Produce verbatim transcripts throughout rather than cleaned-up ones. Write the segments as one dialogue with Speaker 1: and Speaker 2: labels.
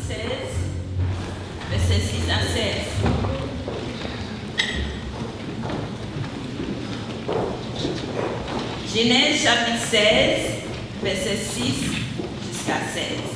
Speaker 1: seize, versets six à seize. Genèse chapitre seize, verset six jusqu'à seize.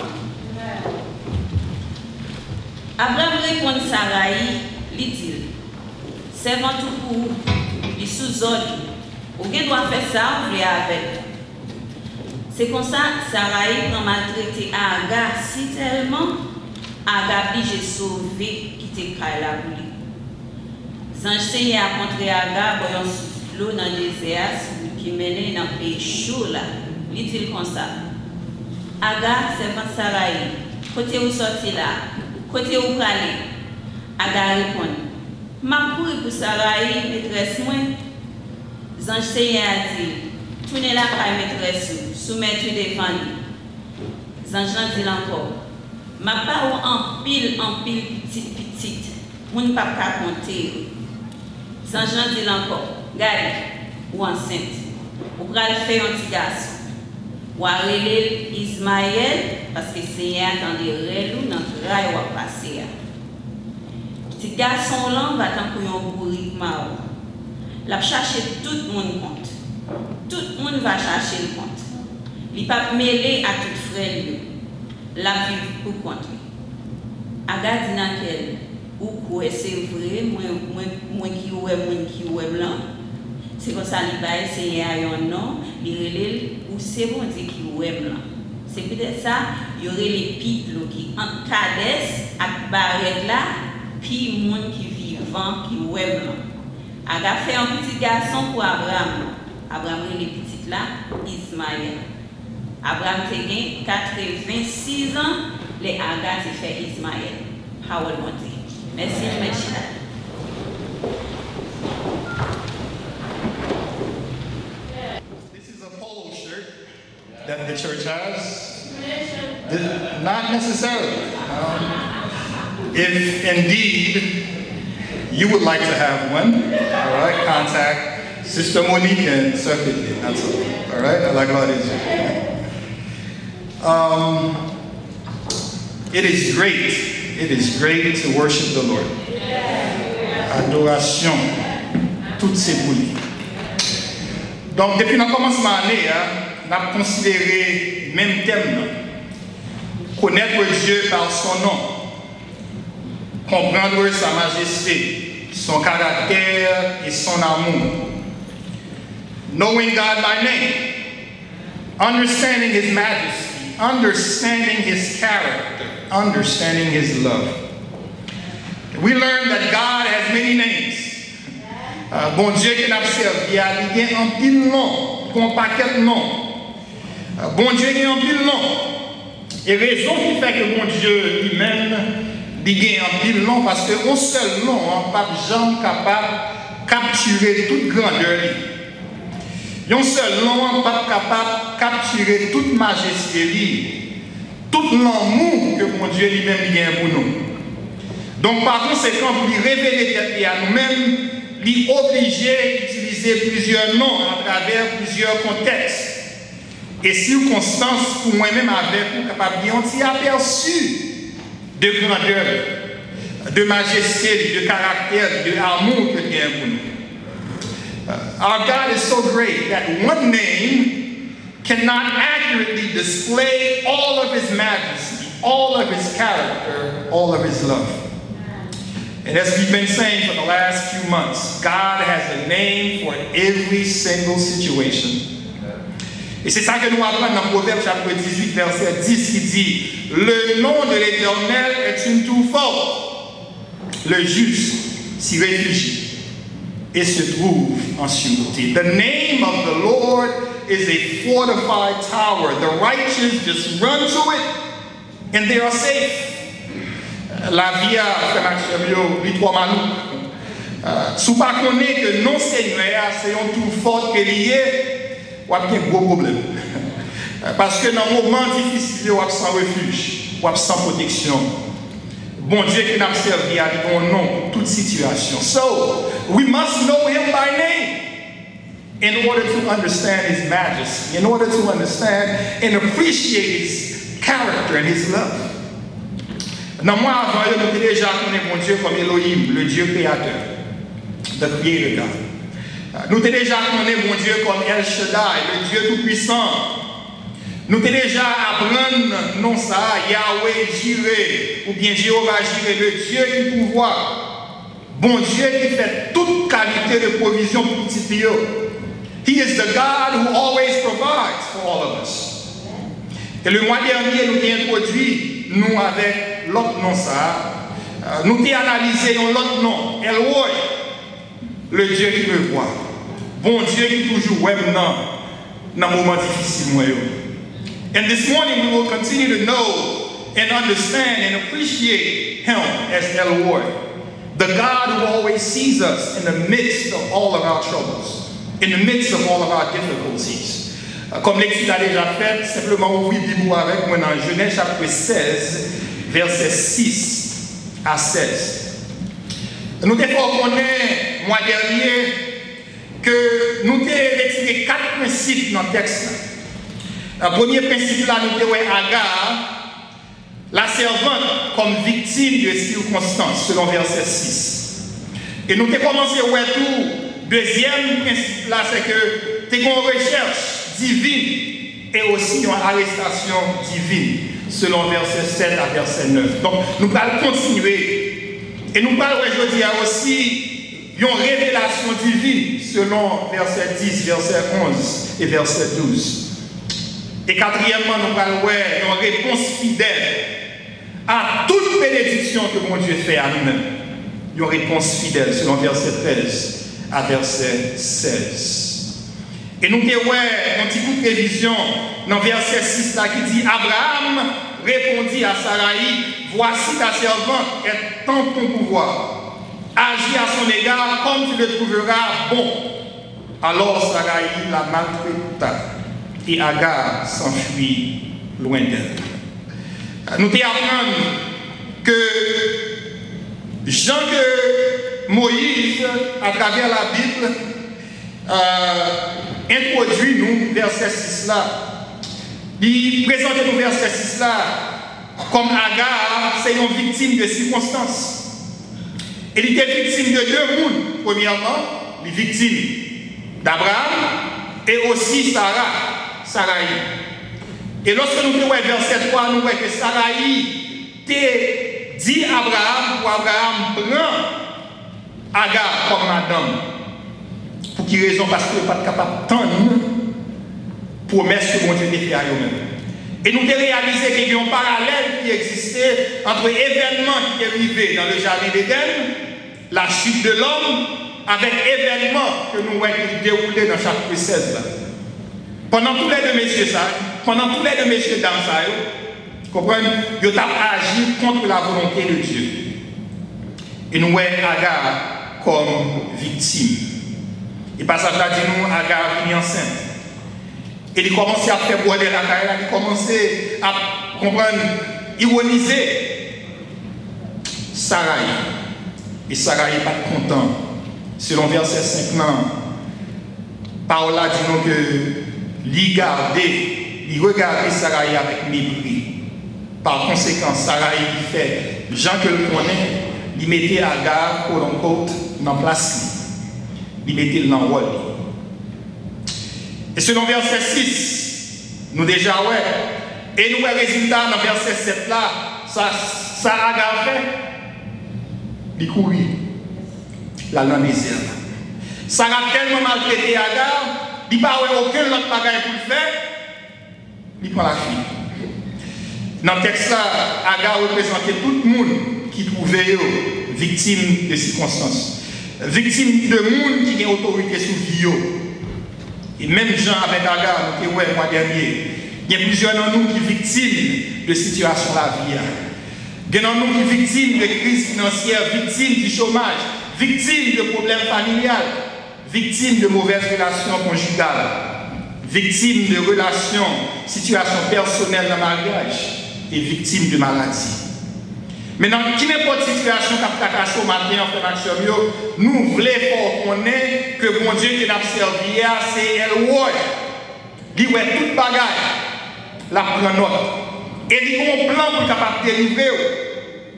Speaker 1: Abraham répond à Sarai, lui dit, servant tout pour lui sous-ordre, ou bien doit faire ça, ou voulez avec. C'est comme ça, Sarai prend maltraité Agar si tellement, Agar obligé sauver qui te craille la boule. Sanj Seigneur a montré Agar, voyant sous l'eau dans le désert, qui menait dans le pays chaud là. Il dit comme ça. Agar, servant Sarai, côté où sorti là, côté où aller. Agar répond, ma couru pour Sarai, maîtresse moi. Sanj Seigneur a dit, tournez la caille maîtresse, soumettez devant lui. Sanj dit encore, ma part en pile, en pile, petite, petite, mon papa pas compter. Sanj dit encore, garde, ou enceinte. Ou pral faire un petit garçon. Ou arrêter Ismaël, parce que Seigneur attendait relou dans le rail ou à passer. Petit garçon là va tant pour un bourrique mao. La chercher tout le monde compte. Tout le monde va chercher le compte. Il pas mêlé à tout frère lui. La vie pour compte. Agar dit dans quel ou quoi c'est vrai moi moi moi qui ouais moi qui ouais blanc. C'est comme ça qu'il va essayer à un nom, il relève ou c'est bon Dieu qui est blanc. C'est peut-être ça, il y aurait les pipes qui encadrent à barrette là, puis les gens qui vivant qui est blanc. Agar fait un petit garçon pour Abraham. Abraham les petites là, Ismaël. Abraham a gagné quatre-vingt-six ans, les Agar a fait Ismaël. Howard Monte. Merci, merci.
Speaker 2: That the church has? The, not necessarily. Um, if indeed you would like to have one, all right, contact Sister Monique and Sir Fitbit. That's all. All right, I like all these. Um, it is great. It is great to worship the Lord. Adoration. Toutes ces boules. Donc, depuis le commencement de l'année, on a considéré le même thème. Connaître Dieu par son nom. Comprendre sa majesté, son caractère et son amour. Knowing God by name. Understanding His majesty. Understanding His character. Understanding His love. We learned that God has many names. Uh, bon Dieu qui n'a pas servi, il y a un pile nom, un paquet de noms. Bon Dieu il y a un pile nom. Et raison qui fait que bon Dieu lui-même il y a un pile nom parce que un seul nom n'est pas jamais capable de capturer toute grandeur. Un seul nom n'est pas capable de capturer toute majesté, tout l'amour que bon Dieu lui-même il a pour nous. Donc par conséquent, pour lui révéler à nous-mêmes, il est obligé d'utiliser plusieurs noms à travers plusieurs contextes. Et circonstances pour moi-même avec vous capable de un petit aperçu de grandeur, de majesté, de caractère, de amour que Dieu a pour nous. Uh, our God is so great that one name cannot accurately display all of His majesty, all of His character, all of His love. And as we've been saying for the last few months, God has a name for every single situation. Et c'est ça que nous apprenons dans Proverbe chapitre dix-huit, verset dix, qui dit « Le nom de l'Éternel est une tour forte. Le juste s'y réfugie et se trouve en sûreté. The name of the Lord is a fortified tower. The righteous just run to it and they are safe. » La vie a fait Maxime, lui trois manou. Si vous ne connaissez pas que non Seigneur, c'est un tour fort qui est lié, vous avez un gros problème. Parce que dans un moment difficile, vous êtes sans refuge, vous êtes sans protection. Bon Dieu qui n'a servi à bon nom pour toute situation. So, we must know Him by name in order to understand His majesty, in order to understand and appreciate His character and His love. Dans moi, avant, nous avons déjà connu mon Dieu comme Elohim, le Dieu créateur, the creator God. Nous avons déjà connu mon Dieu comme El Shaddai, le Dieu tout-puissant. Nous avons déjà appris non ça, Yahweh Jireh, ou bien Jéhovah Jireh, le Dieu qui pouvoir. Bon Dieu qui fait toute qualité de provision pour petit Pio. He is the God who always provides for all of us. Et le mois dernier, nous avons introduit, nous, avec l'autre nom ça, euh, nous avons analysé l'autre nom, El Roi, le Dieu qui me voit. Bon Dieu qui toujours ouais dans les moments difficiles. And this morning, we will continue to know and understand and appreciate Him as El Roi, the God who always sees us in the midst of all of our troubles, in the midst of all of our difficulties. Comme l'exil a déjà fait, simplement ouvrir la Bible avec moi dans Genèse chapitre seize, versets six à seize. Nous devons connaître, le mois dernier, que nous avons retiré quatre principes dans le texte. Le premier principe, là, nous avons Agar, la servante, comme victime de circonstances, selon verset six. Et nous avons commencé à voir tout. Deuxième principe, là, c'est que tu as une recherche divine et aussi une arrestation divine, selon verset sept à verset neuf. Donc, nous allons continuer. Et nous allons aujourd'hui aussi une révélation divine, selon verset dix, verset onze et verset douze. Et quatrièmement, nous allons voir une réponse fidèle à toute bénédiction que mon Dieu fait à nous-mêmes. Une réponse fidèle, selon verset treize à verset seize. Et nous avons un petit coup de révision dans verset six là qui dit Abraham répondit à Saraï, voici ta servante est tant ton pouvoir. Agis à son égard comme tu le trouveras bon. Alors Saraï la maltraita et Agar s'enfuit loin d'elle. Nous apprenons que Jean que Moïse, à travers la Bible, euh, introduit nous, verset six là. Il présente nous, verset six là, comme Agar, c'est une victime de circonstances. Il était victime de deux mondes. Premièrement, les victimes d'Abraham et aussi Sarah, Saraï. Et lorsque nous voyons verset trois, nous voyons que Saraï t'a dit à Abraham, pour Abraham prend Agar comme madame. Pour quelle raison? Parce qu'il n'est pas capable d'entendre promesse que mon Dieu a fait à eux-mêmes. Et nous avons réalisé qu'il y a un parallèle qui existait entre l'événement qui est arrivé dans le jardin d'Éden, la chute de l'homme, avec l'événement que nous voyons dérouler dans chapitre seize. Là. Pendant tous les deux messieurs, ça, pendant tous les deux messieurs dans ça, vous comprenez, ils ont agi contre la volonté de Dieu. Et nous voyons Agar comme victime. Et le passage là dit nous, Agar est enceinte. Et il commençait à faire boire de la carrière, il commençait à comprendre, ironiser Saraï. Et Saraï n'est pas content. Selon verset cinq, par là dit nous que l'y garder, l'y regarder Saraï avec mépris. Par conséquent, Saraï fait, Jean que le connaît, il mettait Agar, quote unquote, dans place. Il mettait le rôle. Et selon verset six, nous déjà, ouais, et nous, le résultat dans verset sept là, ça, ça Agar fait, il courit, la langue désert. Ça a tellement maltraité Agar, il n'y a pas aucun autre bagage pour le faire, il prend la fille. Dans le texte là, Agar représentait tout le monde qui trouvait victime de circonstances, victime de monde qui a autorité sur vie. Et même Jean avec Agar, nous le mois dernier, il y a plusieurs d'entre nous qui sont victimes de situations de la vie. Il y a nous qui sont victimes de crise financière, victimes du chômage, victimes de problèmes familiales, victimes de mauvaises relations conjugales, victimes de relations, situations personnelles dans le mariage et victimes de maladies. Maintenant, qui n'importe quelle situation qui a caché au matin en fait nous voulons connaître que mon Dieu qui n'a servi, c'est El Roi. Il voit toute bagaille, la prend note. Et il a un plan pour capable de délivrer.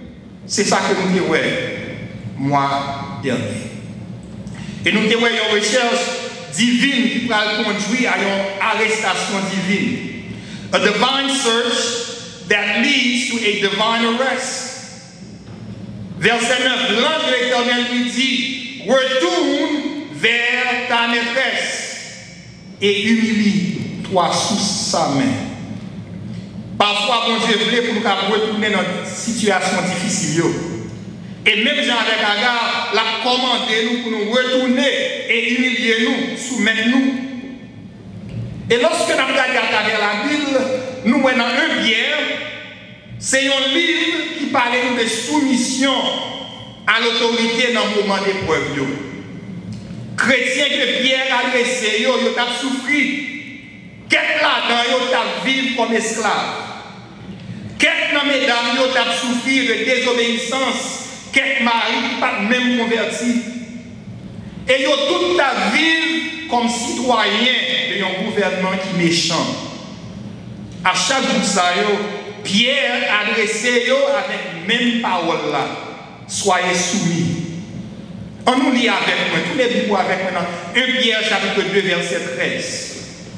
Speaker 2: C'est ça que nous avons moi dernier. Et nous avons une recherche divine qui va conduire à une arrestation divine. A divine search that leads to a divine arrest. Verset neuf, l'ange de l'Éternel lui dit, retourne vers ta maîtresse et humilie-toi sous sa main. Parfois, bon Dieu voulait pour nous retourner dans une situation difficile. Et même Jean avec Agar, l'a commandé nous pour nous retourner et humilier nous, soumettre nous. Et lorsque nous regardons à travers la Bible, nous voyons un Pierre, c'est un livre qui parle de soumission à l'autorité dans le moment d'épreuve. Chrétiens que Pierre a adressé, ils ont souffert. Qu'est-ce là-dedans, ils ont vécu comme esclaves. Qu'est-ce dans mesdames, ils ont souffert de désobéissance. Quelques maris qui pas même convertis. Et ils ont toute la vie comme citoyens d'un gouvernement qui est méchant. À chaque bout de ça, Pierre adressé avec même parole là. Soyez soumis. On nous lit avec moi, tous les Bibles avec moi dans un Pierre chapitre deux verset treize.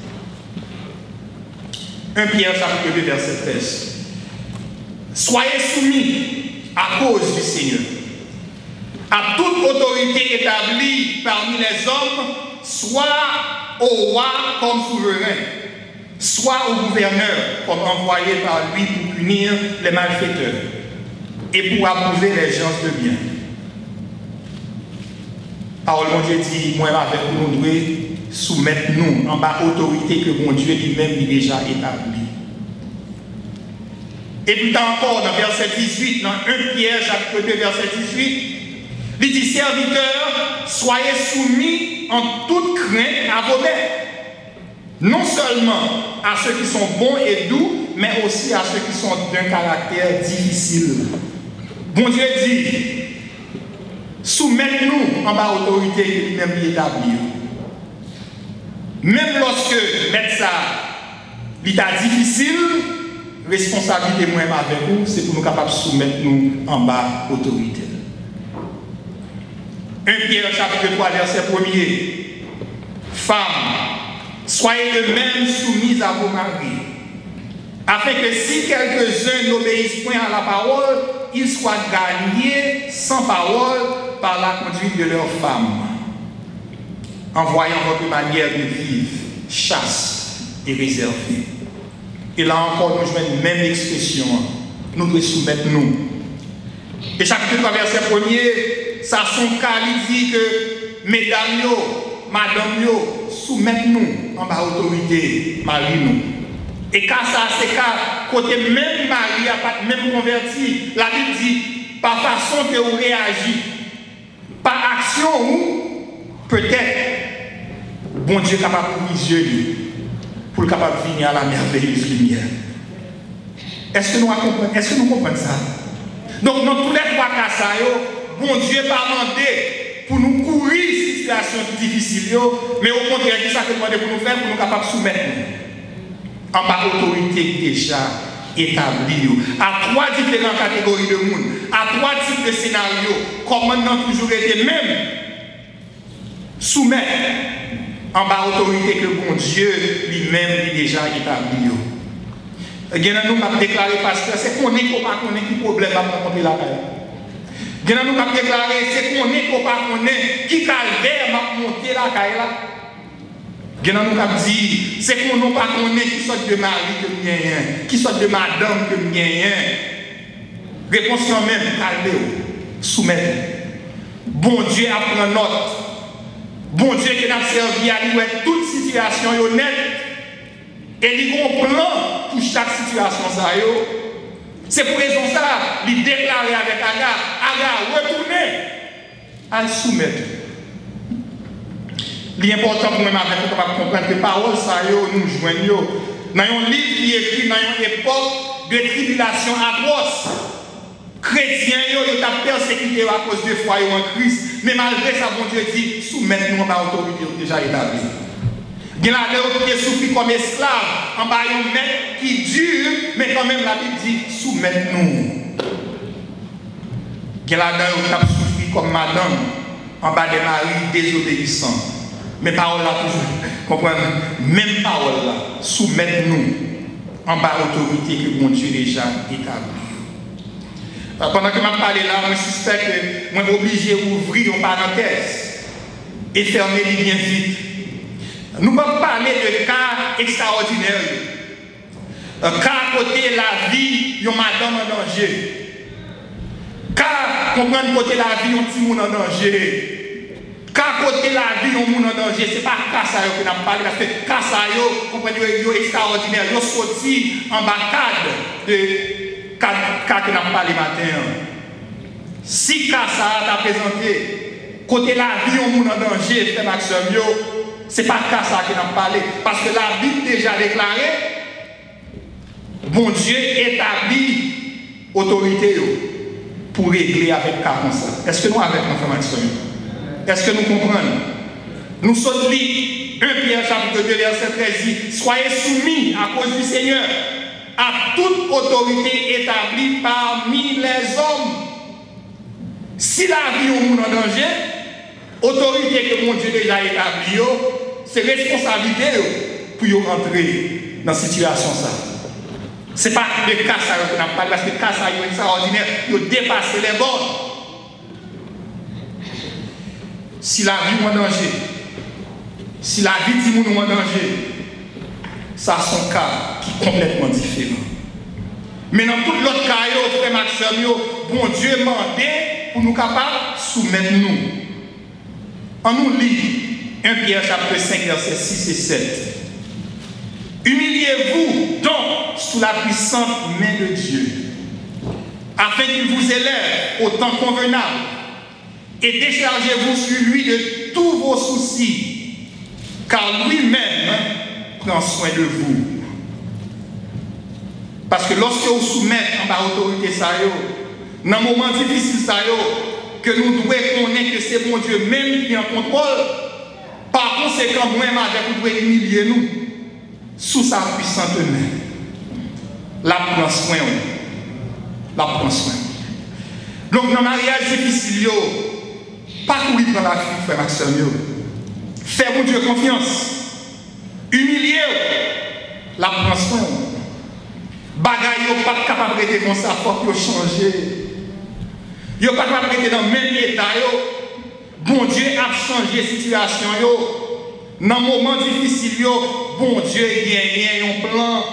Speaker 2: un Pierre chapitre deux verset treize. Soyez soumis à cause du Seigneur, à toute autorité établie parmi les hommes, soit au roi comme souverain, soit au gouverneur comme envoyé par lui pour punir les malfaiteurs et pour approuver les gens de bien. Parole de Dieu dit, moi avec nous, nous devons soumettre nous en bas autorité que mon Dieu lui-même a déjà établie. Et puis encore dans verset dix-huit, dans un Pierre chapitre deux verset dix-huit, il dit, serviteurs, soyez soumis en toute crainte à vos maîtres, non seulement à ceux qui sont bons et doux, mais aussi à ceux qui sont d'un caractère difficile. Bon Dieu dit, soumettez-nous en bas autorité que lui-même établie. Même lorsque mettre ça, l'état difficile, responsabilité moi avec vous, c'est pour nous capables de soumettre nous en bas autorité. un Pierre chapitre trois verset premier. Femmes, soyez de même soumises à vos maris, afin que si quelques-uns n'obéissent point à la parole, ils soient gagnés sans parole par la conduite de leurs femmes, en voyant votre manière de vivre, chaste et réservée. Et là encore, nous jouons une même expression. Nous devons soumettre nous. Et chapitre trois, verset premier, ça son cas, il dit que mesdames, yo, madame, yo, soumettez-nous en bas autorité, marie-nous. Et quand ça, c'est qu'à côté même mari, a pas même converti, la Bible dit, par façon que vous réagissez, par action ou peut-être, bon Dieu est capable de vous yeux pour le capable de venir à la merveilleuse lumière. Est-ce que nous comprenons, est-ce que nous comprenons ça? Donc, dans tous les trois cas, bon Dieu n'a pas demandé pour nous courir cette situation difficile, mais au contraire, c'est ça que demandé pour nous faire, pour nous capables de soumettre en bas autorité déjà établie. À trois différentes catégories de monde, à trois types de scénarios, comme maintenant toujours été même soumettre en bas autorité que bon Dieu lui-même est déjà établi. Nous avons déclaré, pasteur, c'est qu'on est qu'on pas qu'on est qui problème à rencontrer la caille. Nous avons déclaré, c'est qu'on est qu'on pas qu'on est qui calvaire à monter la caille là. Nous avons dit, c'est qu'on n'est pas qu'on est qui sorte de mari que nous avons, qui sorte de madame que nous avons. Réponse même, calmez-vous, soumettez. Bon Dieu apprend note. Bon Dieu qui n'a servi à lui toute situation est honnête et il comprend pour chaque situation ça. C'est pour raison ça, il déclare avec Agar, Agar, retournez à le soumettre. L'important pour nous avec nous comprendre que les paroles ça nous joignent dans un livre qui est écrit dans une époque de tribulation atroce. Chrétiens, ils ont persécuté à cause de foi en Christ. Mais malgré ça, bon Dieu dit, soumettez-nous à l'autorité déjà établie. Il y a des qui souffrent comme esclaves, en bas un maître qui dure, mais quand même la Bible dit, soumettez-nous. qui là-dedans qui a souffert comme madame en bas des maris désobéissants. Mais parole là toujours, comprenez, même parole là, soumettez-nous en bas autorité que mon Dieu déjà établi. Pendant que je parle là, je suspecte que je suis obligé d'ouvrir une parenthèse et fermer les bien vite. Nous allons parler de cas extraordinaires. Un cas côté la vie, il y a madame en danger. Cas comprendre côté la vie, il y a un petit monde en danger. Cas côté la vie, il y a un monde en danger. Ce n'est pas cas ça que nous avons parlé, parce que cas ça, comprenez, c'est extraordinaire. Ils sont sortis en bas de cas que nous avons parlé matin. Si cas ça a présenté, côté la vie, il y a un monde en danger, frère Maxime, ce n'est pas cas ça que nous avons parlé. Parce que la Bible déjà déclaré, bon Dieu établit autorité pour régler avec cas comme ça. Est-ce que nous avons l'information? Est-ce que nous comprenons? Nous sommes lits, un Pierre chapitre deux, verset treize dit, soyez soumis à cause du Seigneur à toute autorité établie parmi les hommes. Si la vie est en danger, autorité que mon Dieu déjà établie, c'est responsabilité pour y rentrer dans cette situation. Ce n'est pas le cas ça que nous parlons, parce que le cas ça est extraordinaire, il dépasse les bornes. Si la vie est en danger, si la vie du monde est en danger, ça c'est un cas qui est complètement différent. Mais dans tout l'autre cas, frère Maxime, bon Dieu demandé pour nous capables de soumettre nous. On nous lit un Pierre chapitre cinq, versets six et sept. Humiliez-vous donc sous la puissante main de Dieu, afin qu'il vous élève au temps convenable, et déchargez-vous sur lui de tous vos soucis, car lui-même prend soin de vous. Parce que lorsque vous soumettez en bas autorité, dans un moment difficile, que nous devons connaître que c'est bon Dieu même qui est en contrôle, par conséquent, moi-même, vous devez humilier nous sous sa puissante main. La prend soin. La prend soin. Donc, dans le mariage difficile, pas courir dans la fuite, frère Maxime. Fais mon Dieu confiance. Humilier, la prend soin. Bagaille, pas capable de rester comme ça, il faut que changer. Vous n'êtes pas capable de rester dans le même état. Bon Dieu a changé la situation. Dans un moment difficile, bon Dieu a un plan.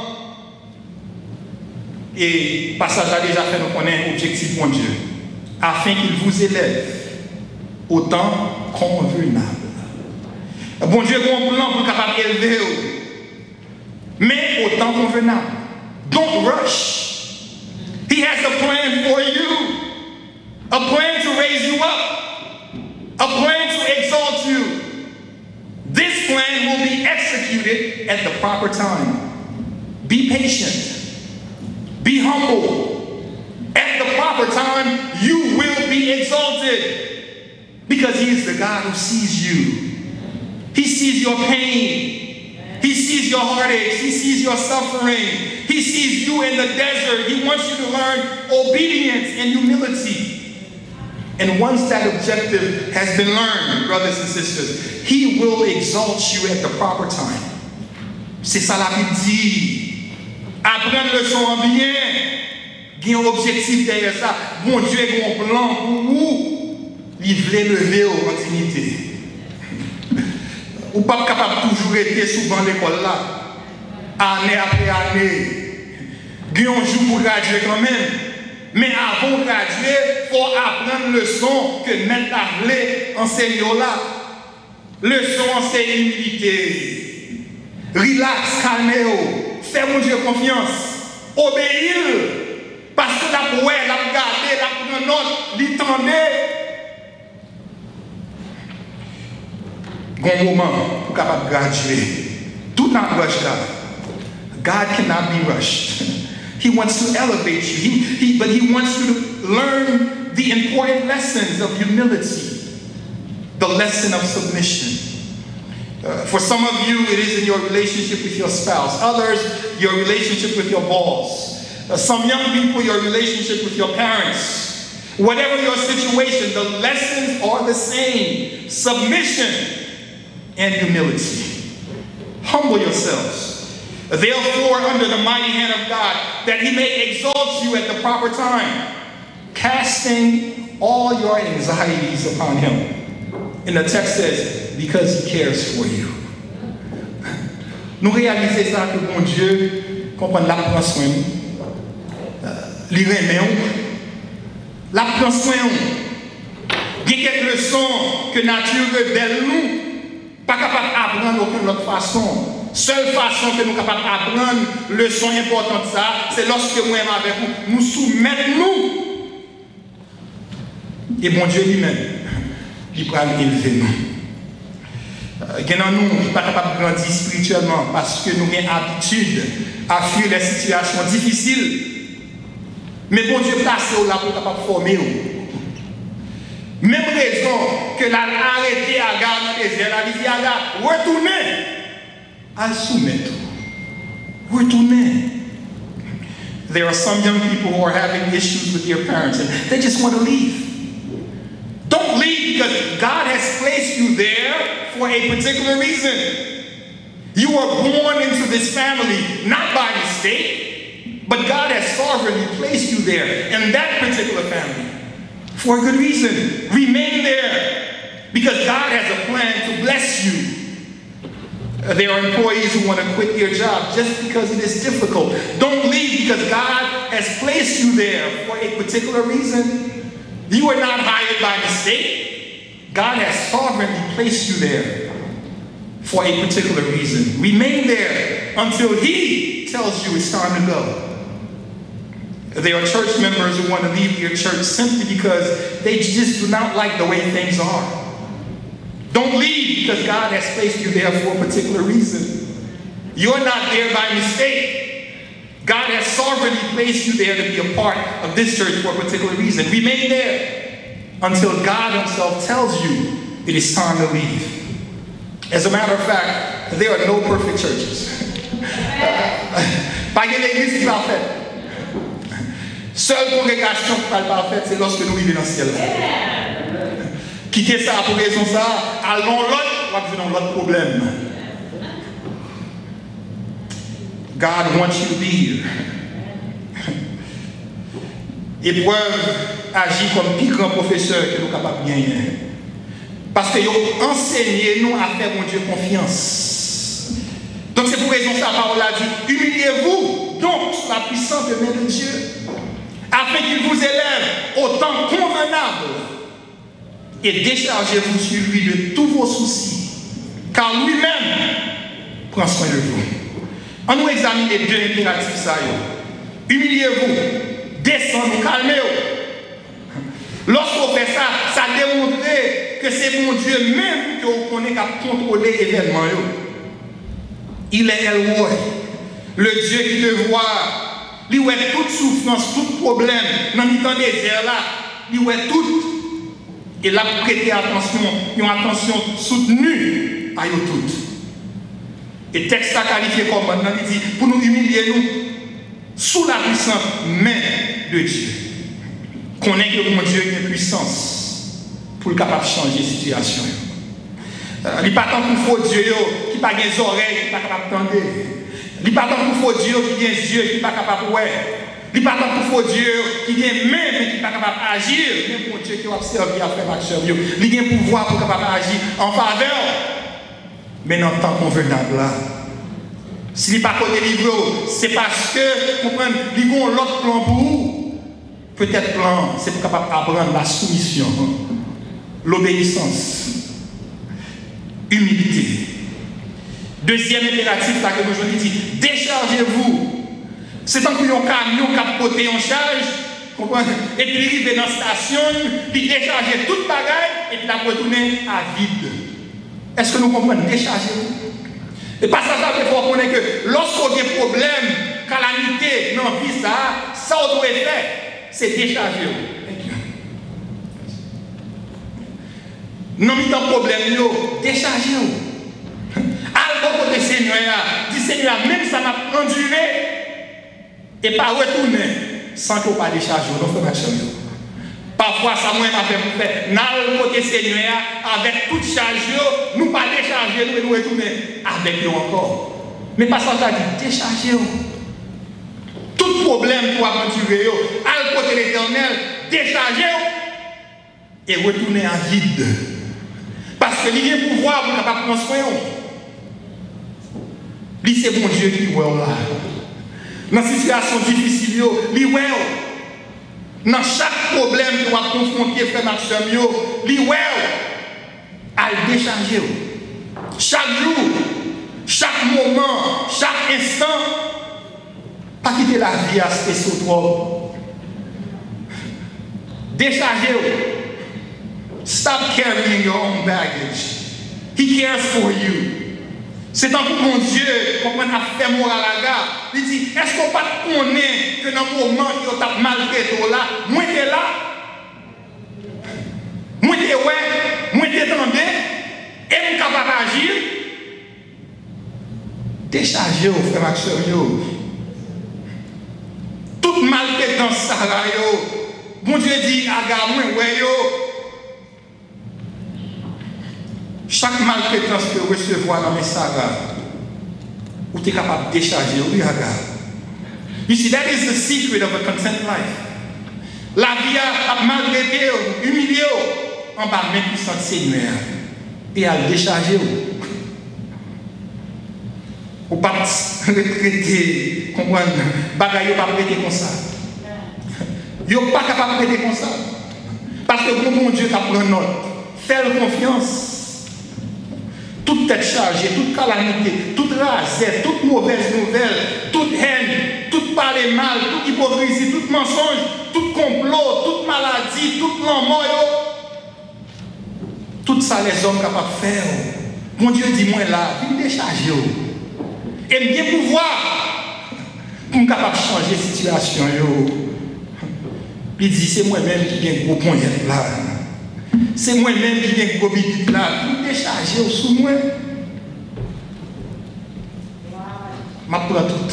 Speaker 2: Et le passage a déjà fait nous connaître l'objectif, mon Dieu, afin qu'il vous élève au temps convenable. Bon Dieu a un plan pour capable d'élever, mais au temps convenable. Don't rush. He has a plan for you, a plan to raise you up, a plan to exalt you. This plan will be executed at the proper time. Be patient. Be humble. At the proper time, you will be exalted. Because He is the God who sees you. He sees your pain. He sees your heartaches. He sees your suffering. He sees you in the desert. He wants you to learn obedience and humility. And once that objective has been learned, brothers and sisters, He will exalt you at the proper time. C'est ça la Bible dit. Apprendre le son bien. Il y a un objectif derrière ça. Bon Dieu a un plan pour vous. Il veut lever en dignité. Ou pas capable de toujours être souvent l'école là. Année après année. Il y a un jour pour graduer quand même. Mais avant de graduer, il faut apprendre le son que maître a voulu enseigner là. Le son, c'est l'humilité. Relax, calmez-vous. Fais mon Dieu confiance. Obéir. Parce que la poêle, la garder, la prendre note, l'étendait. Bon moment pour capable graduer. Tout en rush God. God cannot be rushed. He wants to elevate you, he, he, but He wants you to learn the important lessons of humility, the lesson of submission. Uh, for some of you, it is in your relationship with your spouse. Others, your relationship with your boss. Uh, some young people, your relationship with your parents. Whatever your situation, the lessons are the same. Submission and humility. Humble yourselves, therefore, under the mighty hand of God, that he may exalt you at the proper time, casting all your anxieties upon him. And the text says, because he cares for you. Nous réalisons ça que bon Dieu comprend la prend soin, il remet, la prend soin. Il y a quelques leçons que nature rebelle nous, pas capable d'apprendre d'aucune autre façon. Seule façon que nous sommes capables d'apprendre leçon importante ça, c'est lorsque nous sommes avec vous, nous soumettons nous. Et bon Dieu lui-même, il va élever nous. Il y a nous qui ne sommes pas capables de grandir spirituellement parce que nous avons habitude à fuir les situations difficiles. Mais bon Dieu place là pour capable former. Même raison que l'a arrêté à garder les ailes, elle dit à Agar, retournez, à soumettre, retournez. There are some young people who are having issues with their parents and they just want to leave. Don't leave because God has placed you there for a particular reason. You were born into this family not by mistake, but God has sovereignly placed you there in that particular family for a good reason. Remain there because God has a plan to bless you. Uh, there are employees who want to quit their job just because it is difficult. Don't leave because God has placed you there for a particular reason. You were not hired by mistake. God has sovereignly placed you there for a particular reason. Remain there until He tells you it's time to go. There are church members who want to leave your church simply because they just do not like the way things are. Don't leave because God has placed you there for a particular reason. You're not there by mistake. God has sovereignly placed you there to be a part of this church for a particular reason. Remain there until God Himself tells you it is time to leave. As a matter of fact, there are no perfect churches. Pas de l'église qui va faire. Seule congrégation qui va parfaite, c'est lorsque nous vivons dans le ciel. Quittez ça pour raison ça, allons l'autre, on va dans l'autre problème. God wants you to be here. Épreuve agit comme plus grand professeur que nous sommes capables de gagner. Parce qu'ils ont enseigné nous à faire mon Dieu confiance. Donc c'est pour raison ça, la parole a dit, humiliez-vous donc sous la puissante main de Dieu, afin qu'il vous élève au temps convenable. Et déchargez-vous sur lui de tous vos soucis, car lui-même prend soin de vous. On nous examine les deux impératifs ça. Humiliez-vous, descendez, calmez-vous. Lorsqu'on fait ça, ça démontre que c'est mon Dieu même que vous connaissez qui a contrôlé l'événement. Il est El Roi, le Dieu qui te voit. Il voit toute souffrance, tout problème, dans le temps des airs là, il voit tout. Et là, prêtez attention, une attention soutenue à eux toutes. Et le texte a qualifié comme maintenant, il dit, pour nous humilier, nous, sous la puissante main de Dieu. Qu'on ait que mon Dieu a une puissance pour le capable de changer la situation. Il n'est pas tant pour faux Dieu qui n'a pas des oreilles, qui n'est pas capable d'entendre. Il n'est pas tant pour faux Dieu qui a des yeux, qui n'est pas capable de voir. Il n'est pas tant pour faux Dieu qui a des mains, mais qui n'est pas capable d'agir. Il y a un Dieu qui a observé à faire action. Il y a un pouvoir pour capable d'agir en faveur. Mais dans le temps convenable là, s'il n'est pas côté livré, c'est parce que, vous comprenez, il y a l'autre plan pour vous. Peut-être plan, c'est pour capable d'apprendre la soumission, l'obéissance, humilité. Deuxième impératif, là que nous dit, déchargez-vous. C'est tant qu'il y a un camion qui a porté en charge, comprenez, et puis il arrive dans la station, puis décharger toute bagaille, et puis la retourner à vide. Est-ce que nous comprenons? Déchargez-vous. Et pas ça, ça fait qu'on connaît que lorsqu'on a des problèmes, calamité, non, vie, ça, ça on doit faire, c'est décharger. Non, mais dans le problème, déchargez-vous. Alors, côté Seigneur, dit Seigneur, même ça m'a enduré, et pas retourner sans qu'on pas décharger. Non, frère, Parfois, ça moi m'a fait pour faire. Dans le côté Seigneur, avec toute charge, nous pas décharger, nous nous retourner avec nous encore. Mais pas ça, ça dit décharger. Tout problème pour aventurer, à le côté de l'Éternel, décharger et retourner en vide. Parce que il y a un pouvoir pour ne pas construire. Lui, c'est mon Dieu qui est là. Dans une situation difficile, lui, ouais. Dans chaque problème que vous confronter, frère Maxime, lui, ouais. À le décharger. Chaque jour, chaque moment, chaque instant, pas quitter la vie à ce sur toi. Déchargez-vous. Stop carrying your own baggage. He cares for you. C'est un coup mon Dieu, qu'on a fait moral à la gare. Il dit, est-ce qu'on pas connaît que dans le moment où tu as maltraité là, moi t'es là, moi t'es ouais, moi t'es tombé, et moi capable d'agir. Déchargez-vous, frère Maxime. Toute maltraitance, ça là, bon Dieu dit, agarde moi, ouais, yo. Chaque maltraitance que vous recevez dans mes sagas, vous êtes capable de décharger. Oui, regarde. You see, that is the secret of a content life. La vie a maltraité, humilié, en bas même puissant de Seigneur. Et à le décharger. Vous ne pouvez pas retraiter, comprendre, bagaille, pas prêter comme ça. Vous n'êtes pas capable de prêter comme ça. Parce que mon Dieu t'a pris note. Fais confiance. Toute tête chargée, toute calamité, toute rasette, toute mauvaise nouvelle, toute haine, toute parler mal, toute hypocrisie, tout mensonge, tout complot, toute maladie, toute mort, tout ça les hommes capables de faire. Mon Dieu dit moi là, il me décharge. Et bien pouvoir pour me capable de changer la situation. Il dit c'est moi-même qui viens gros point là. C'est moi-même qui viens gros bibite là. Pour me décharger sous moi. Je prends tout.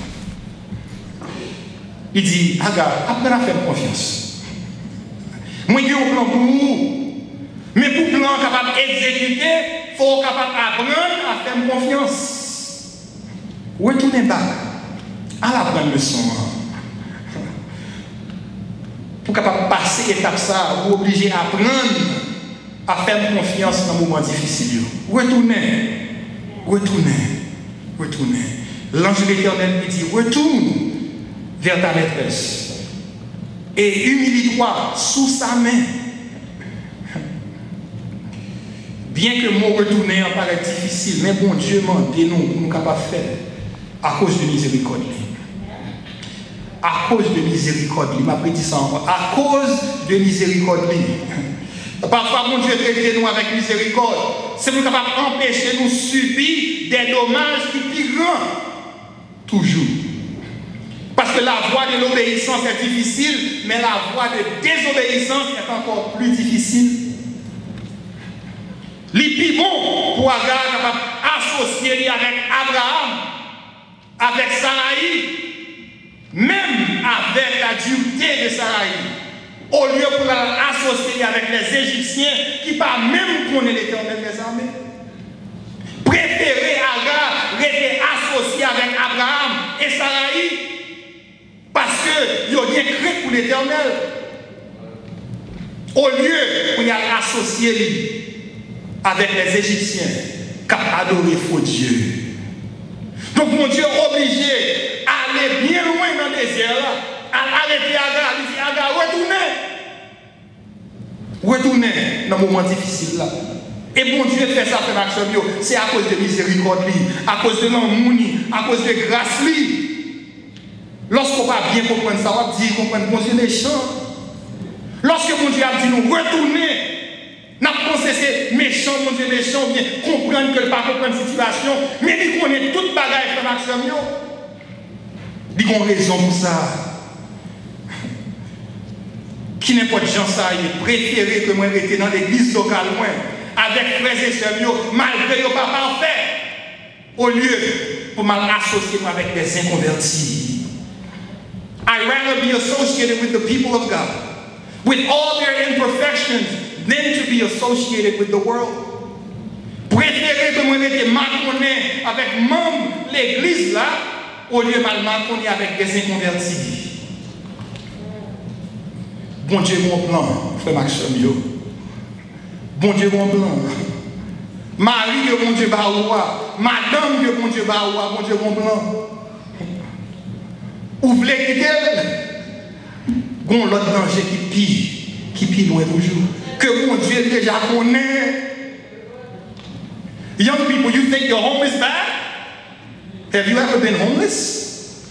Speaker 2: Il dit, regarde, apprenez à faire confiance. Moi, j'ai un plan pour vous. Mais pour le plan capable d'exécuter, il faut capable d'apprendre à faire confiance. Retournez back à la bonne leçon. Pour capable passer l'étape ça, vous obligez à apprendre à faire confiance dans les moments difficiles. Retournez, retournez, retournez. L'ange de l'Éternel lui dit, retourne vers ta maîtresse et humilie-toi sous sa main. Bien que mon retourner en paraît difficile, mais bon Dieu m'a dit nous, nous capables de faire à cause de miséricorde. À cause de miséricorde, il m'a dit ça encore. À cause de miséricorde. Parfois, mon Dieu traite nous avec miséricorde. C'est pour capable d'empêcher nous subir des dommages qui plus grands. Toujours. Parce que la voie de l'obéissance est difficile, mais la voie de désobéissance est encore plus difficile. Les plus bon pour Agar capable associer avec Abraham, avec Sarai, même avec la dureté de Sarai, au lieu pour l'associer avec les Égyptiens qui pas même connaître l'Éternel des armées. Préférer Agar rester associé avec Abraham et Sarai parce que ils ont bien cru pour l'Éternel. Au lieu pour y associer avec les Égyptiens qui adoraient faux Dieu. Donc mon Dieu est obligé d'aller bien loin dans le désert là, à arrêter Agar, il dit Agar, retournez. Retournez dans le moment difficile là. Et mon Dieu fait ça, c'est à cause de miséricorde, à cause de l'amour, à cause de grâce. Lorsqu'on va bien comprendre ça, on va dire comprendre mon Dieu méchant. Lorsque mon Dieu a dit nous retourner, n'a pas pensé c'est méchant, mon Dieu méchant, bien comprendre que le pas comprendre la situation, mais il connaît toute bagaille de Maxime. Il a raison pour ça. Qui n'importe gens ça, il est préféré que moi rester dans l'église locale loin, avec frères et sœurs, malgré que pas parfait, au lieu pour m'associer avec des inconvertis. I'd rather be associated with the people of God with all their imperfections than to be associated with the world. Préférez que moi rester mal connaît avec membres l'église là au lieu de mal connaît avec des inconvertis. Bon Dieu mon plan, frère Maxime yo. Bon Dieu mon plan. Marie que bon Dieu ba ouwa, madame que bon Dieu ba ouwa, bon Dieu mon plan. Ou voulez quitter gon l'autre danger qui pire, qui pire loin toujours. Que bon Dieu déjà connaît. Young people, you think your home is bad? Have you ever been homeless?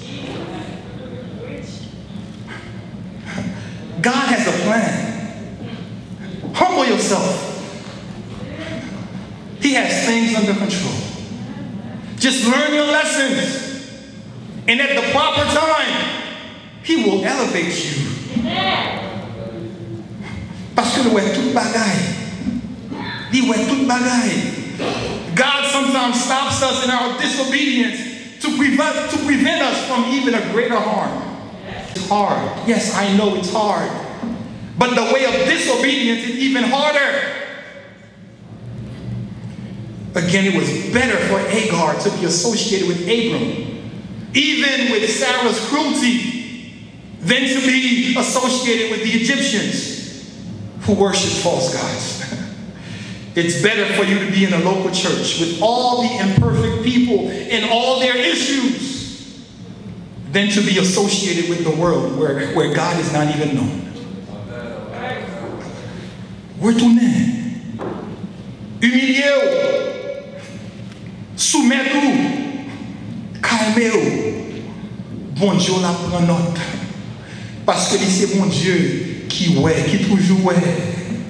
Speaker 2: God has a plan. Humble yourself. He has things under control. Just learn your lessons. And at the proper time, He will elevate you. Parce que nous tout bagaille. Il est tout bagaille. God sometimes stops us in our disobedience to prevent, to prevent us from even a greater harm. It's hard. Yes, I know it's hard. But the way of disobedience is even harder. Again, it was better for Hagar to be associated with Abram, even with Sarah's cruelty, than to be associated with the Egyptians who worshiped false gods. It's better for you to be in a local church with all the imperfect people and all their issues than to be associated with the world where, where God is not even known. Retournez. Humiliez-vous. Soumettez-vous. Calmez-vous. Bon Dieu la prend note. Parce que c'est mon Dieu qui ouais, qui toujours ouais.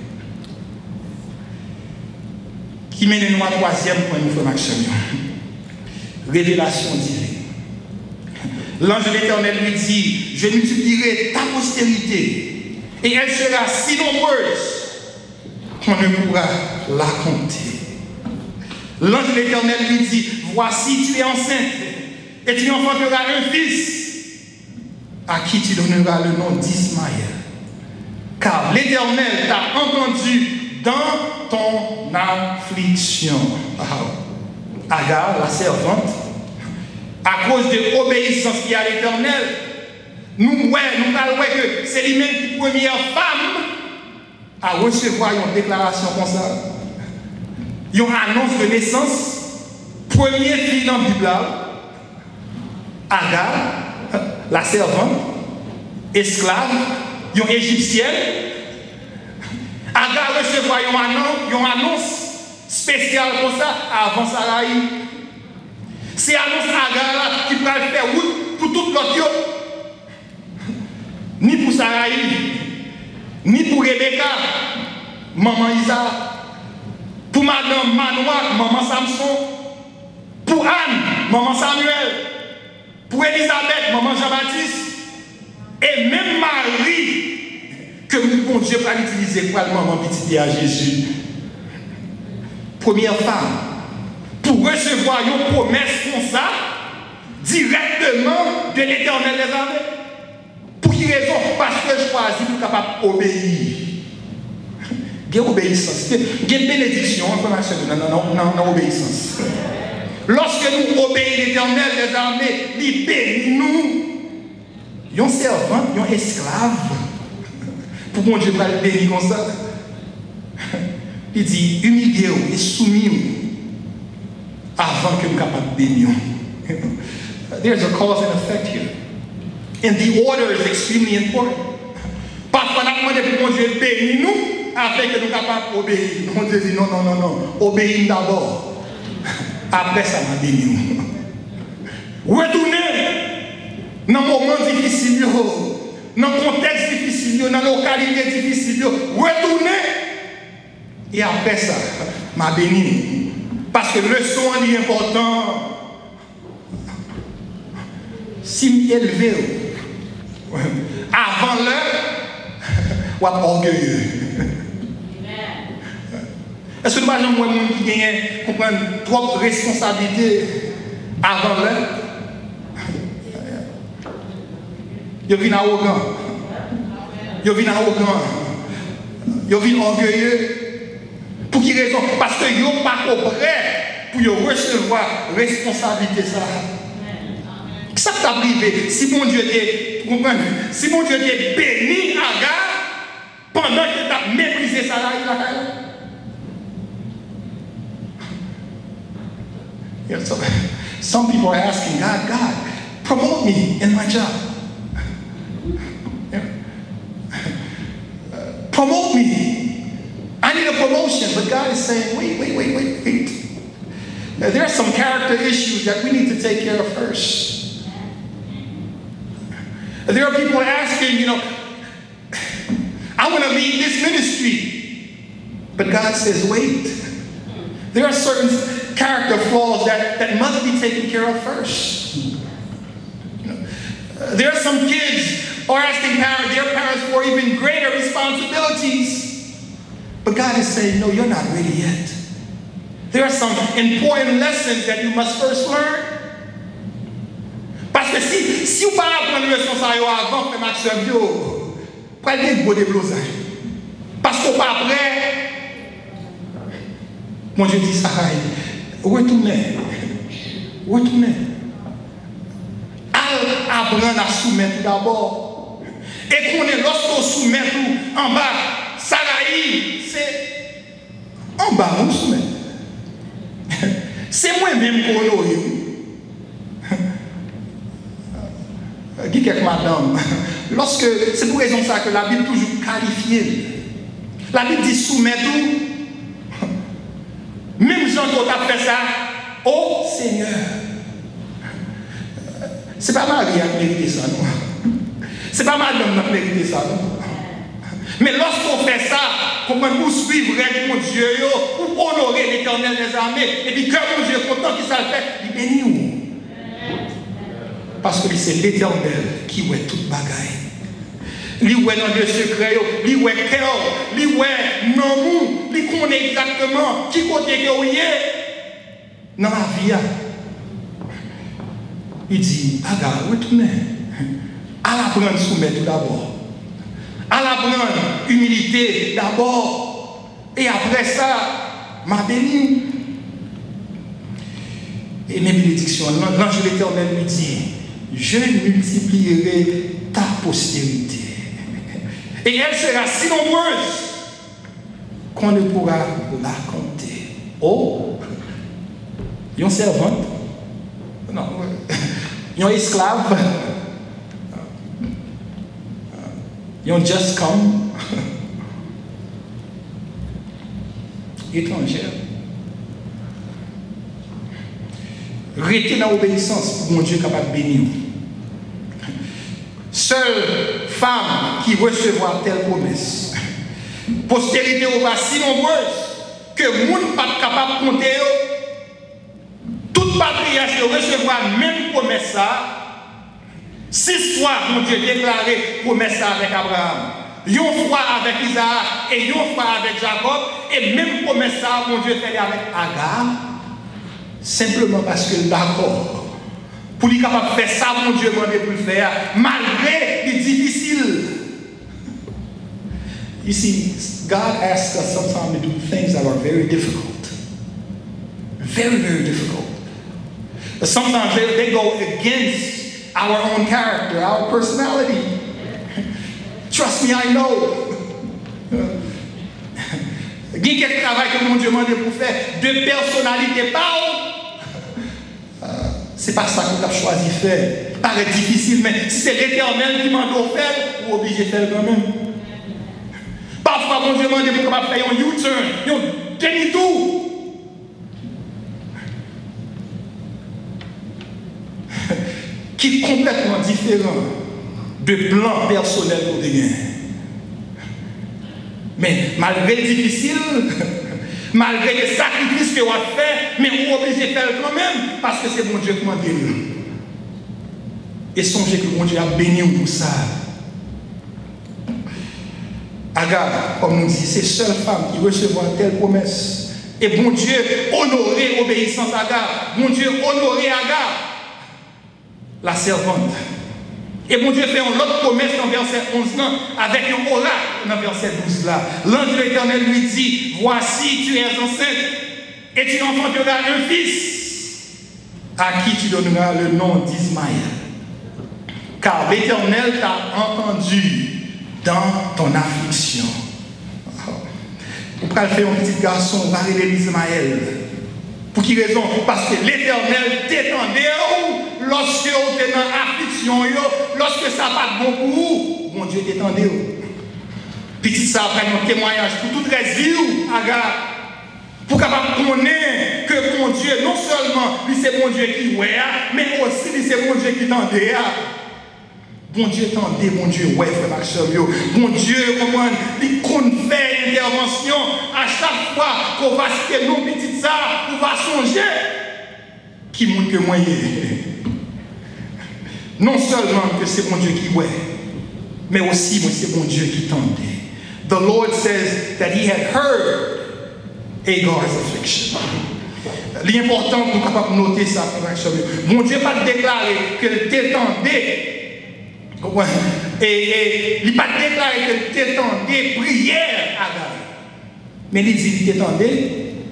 Speaker 2: Qui mène nous à troisième point, nous frères Maxime. Révélation divine. L'ange de l'Éternel lui dit, je multiplierai ta postérité et elle sera si nombreuse qu'on ne pourra la compter. L'ange de l'Éternel lui dit, voici tu es enceinte et tu enfanteras un fils à qui tu donneras le nom d'Ismaël. Car l'Éternel t'a entendu dans ton affliction. Agar, la servante, à cause de l'obéissance qui est à l'Éternel, nous ouais, nous allons que c'est lui-même qui première femme à recevoir une déclaration comme ça. Une annonce de naissance, première fille dans la Bible, Agar, la servante, esclave, une égyptienne. Agar recevoir une annonce spéciale comme ça avant Sarai. C'est annonce Agar qui va faire route pour toute l'autre. Ni pour Sarai, ni pour Rebecca, maman Isaac, pour madame Manoah, maman Samson, pour Anne, maman Samuel, pour Elisabeth, maman Jean-Baptiste, et même Marie, que mon Dieu va l'utiliser pour le maman petit à Jésus. Première femme, pour recevoir une promesse comme ça, directement de l'Éternel des armées. Pour quelle raison? Parce que je choisis pour capable d'obéir. Il y a obéissance. Il y a une bénédiction dans non, obéissance. Lorsque nous obéissons l'Éternel des armées, il bénit nous. Il y a un servant, il y a un esclave. Pour mon Dieu va le bénir comme ça. Il dit, humiliez-vous et soumis-vous avant que nous soyons capables de bénir. There's a cause and effect here. And the order is extremely important. Parfois, nous demandons pour mon Dieu bénir nous afin que nous soyons capables d'obéir. Mon Dieu dit, non, non, non, non. Obéis d'abord. Après ça, m'a béni. Retournez dans un moment difficile. Dans le contexte difficile, dans la localité difficile, retournez. Et après ça, m'a béni. Parce que le son est important. Si je élevé avant l'heure, ou orgueilleux. Est-ce que nous avons moins de monde qui gagne comprendre trop de responsabilités avant l'heure? Je viens arrogant. Ils viennent arrogants. Ils viennent orgueilleux. Pour qui raison? Parce que ils ne sont pas prêts pour recevoir la responsabilité. Ça. Ça t'a privé. Si mon Dieu était, si mon Dieu était béni Agar, pendant que tu as méprisé ça, il a Yeah, so, some people are asking God, God, promote me in my job. Yeah. Uh, promote me. I need a promotion. But God is saying, wait, wait, wait, wait, wait. Uh, there are some character issues that we need to take care of first. Uh, there are people asking, you know, I want to lead this ministry. But God says, wait. There are certain character flaws that, that must be taken care of first. You know, uh, there are some kids who are asking parents, their parents for even greater responsibilities. But God is saying, no, you're not ready yet. There are some important lessons that you must first learn. Parce que si, si vous ne parlez pas de leçon ça avant, frère Maxime, vous prenez de beaux déblossages. Parce qu'on pas prêt. Mon Dieu dit ça. Retournez. Retournez. Apprendre à soumettre d'abord. Et qu'on est lorsqu'on soumet tout en bas, ça c'est en bas, on soumet. C'est moi-même qui honore. Dit quelques madame. Lorsque, c'est pour raison ça que la Bible toujours qualifie. La Bible dit soumettre tout. Même Jean qui a fait ça, oh Seigneur. C'est pas Marie qui a mérité ça, non? C'est pas madame qui a mérité ça, non? Mais lorsqu'on fait ça, comment nous suivre mon Dieu, pour honorer l'Éternel des armées, et puis que mon Dieu est content qu'il ça le fait, il bénit nous. Parce que c'est l'Éternel qui voit toute bagaille. Lui ouais dans le secret, lui ouais cœur, lui ouais non mou, lui connaît exactement qui côté que vous est dans la vie. Il dit, Agar, retournez. À la prendre soumettre tout d'abord. À la prendre humilité d'abord. Et après ça, m'a béni. Et mes bénédictions, l'ange de l'Éternel lui dit, je multiplierai ta postérité. Et elle sera si nombreuse qu'on ne pourra la compter. Oh, il y a une servante, non, il y a un esclave, il y a un just come, étrangère. Restez dans l'obéissance pour mon Dieu capable de bénir. Seule femme qui recevra telle promesse. Postérité va si nombreuse que le monde n'est pas capable de compter. Toute patriarche recevra même promesse ça. Six fois, mon Dieu déclaré promesse ça avec Abraham. Une fois avec Isaac et une fois avec Jacob. Et même promesse ça, mon Dieu fait avec Agar. Simplement parce que d'accord. Pour lui capable de faire ça, mon Dieu m'a demandé pour le faire, malgré les difficiles. You see, God asks us sometimes to do things that are very difficult. Very, very difficult. But sometimes they, they go against our own character, our personality. Trust me, I know. Il y a quelques travail que mon Dieu m'a demandé pour faire, de personnalité pas. C'est pas ça que tu as choisi de faire. Paraît difficile, mais si c'est l'Éternel qui m'a dit de faire, vous êtes obligé de faire quand même. Parfois, mon Dieu m'a dit pour faire un U-turn, un demi-tour. Qui est complètement différent de plan personnel pour des gains. Mais malgré le difficile, malgré les sacrifices que vous avez fait, mais vous êtes obligé de faire quand même, parce que c'est mon Dieu qui m'a béni. Et songez que mon Dieu a béni pour ça. Agar, comme on dit, c'est seule femme qui recevra telle promesse. Et mon Dieu honorait l'obéissance à Agar. Mon Dieu honorait Agar, la servante. Et bon Dieu fait une autre promesse dans verset onze là, avec un oracle dans verset douze là. L'ange de l'Éternel lui dit, voici tu es enceinte et tu enfanteras un fils à qui tu donneras le nom d'Ismaël. Car l'Éternel t'a entendu dans ton affliction. Vous pouvez faire un petit garçon, va aller l'Ismaël. Pour qui raison? Parce que l'Éternel t'étendait lorsque vous êtes dans l'affliction, lorsque ça va bon pour vous, mon Dieu t'étendait. Petit ça après un témoignage pour toute la vie, Agar. Pour capable connaître que mon Dieu, non seulement lui c'est mon Dieu qui ouais, mais aussi lui c'est mon Dieu qui t'endait. Bon Dieu tendait, mon Dieu, ouais, frère Maxime, bon Dieu, comment il compte faire intervention à chaque fois qu'on va se faire nos petites ça, on va songer qui montre que moi, non seulement que c'est mon Dieu qui ouais, mais aussi moi c'est mon Dieu qui tendait. The Lord says that he had heard Hagar's affliction. L'important pour capable noter ça, frère Maxime, mon Dieu n'a pas déclaré que t'étendais. Et, et il n'a pas déclaré que t'étendais prière à Agar. Mais il dit qu'il t'étendait